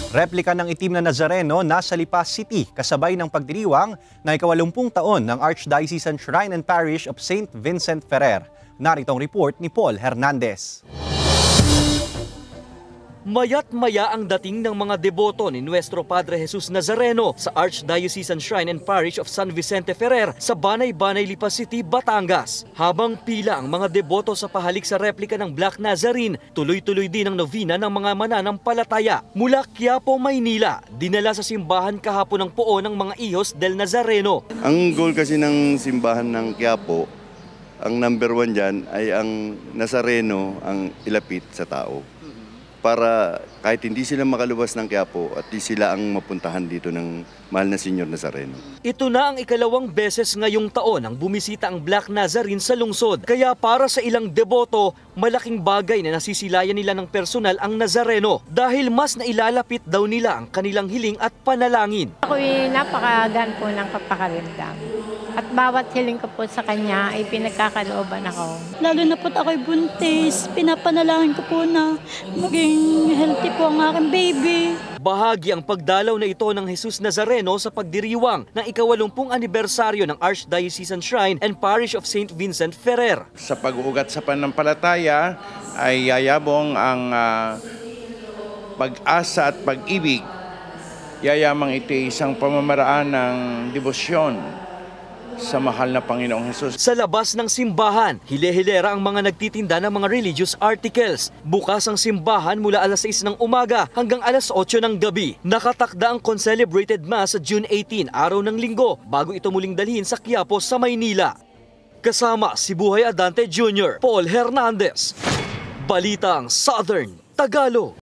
Replika ng itim na Nazareno nasa Lipas City kasabay ng pagdiriwang na ika-80 taon ng Archdiocesan Shrine and Parish of St. Vincent Ferrer. Narito ang report ni Paul Hernandez. Mayat-maya ang dating ng mga deboto ni Nuestro Padre Jesus Nazareno sa Archdiocesan Shrine and Parish of San Vicente Ferrer sa Banay-Banay, Lipas City, Batangas. Habang pila ang mga deboto sa pahalik sa replika ng Black Nazarene, tuloy-tuloy din ang novena ng mga mananampalataya. Mula Quiapo, Maynila, dinala sa simbahan kahapon ang puo ng mga ihos del Nazareno. Ang goal kasi ng simbahan ng Quiapo, ang number 1 dyan ay ang Nazareno ang ilapit sa tao. Para kahit hindi sila makalabas ng Quiapo at di sila ang mapuntahan dito ng mahal na Senyor Nazareno. Ito na ang ikalawang beses ngayong taon ang bumisita ang Black Nazarene sa lungsod. Kaya para sa ilang deboto, malaking bagay na nasisilayan nila ng personal ang Nazareno dahil mas nailalapit daw nila ang kanilang hiling at panalangin. Ako'y napakagaan po ng kapakaramdam. At bawat hiling ko po sa kanya ay pinagkakalooban ako. Lalo na po't ako'y buntis, pinapanalangin ko po na maging healthy po ang aking baby. Bahagi ang pagdalaw na ito ng Jesus Nazareno sa pagdiriwang ng ika-80 anibersaryo ng Archdiocesan Shrine and Parish of St. Vincent Ferrer. Sa pag-uugat sa pananampalataya ay yayabong ang pag-asa at pag-ibig. Yayamang ito isang pamamaraan ng debosyon sa mahal na Panginoong Hesus. Sa labas ng simbahan, hile-hilera ang mga nagtitinda ng mga religious articles. Bukas ang simbahan mula alas 6 ng umaga hanggang alas 8 ng gabi. Nakatakda ang concelebrated mass sa June 18, araw ng linggo, bago ito muling dalhin sa Quiapo sa Maynila. Kasama si Buhay Adante Jr., Paul Hernandez. Balitang Southern Tagalog.